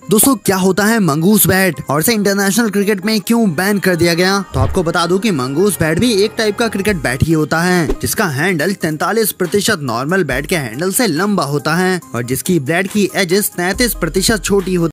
दोस्तों क्या होता है मंगूस बैट और इसे इंटरनेशनल क्रिकेट में क्यों बैन कर दिया गया? तो आपको बता दूं कि मंगूस बैट भी एक टाइप का क्रिकेट बैट ही होता है जिसका हैंडल 43% नॉर्मल बैट के हैंडल से लंबा होता है और जिसकी ब्लेड की एजेस 33% छोटी होती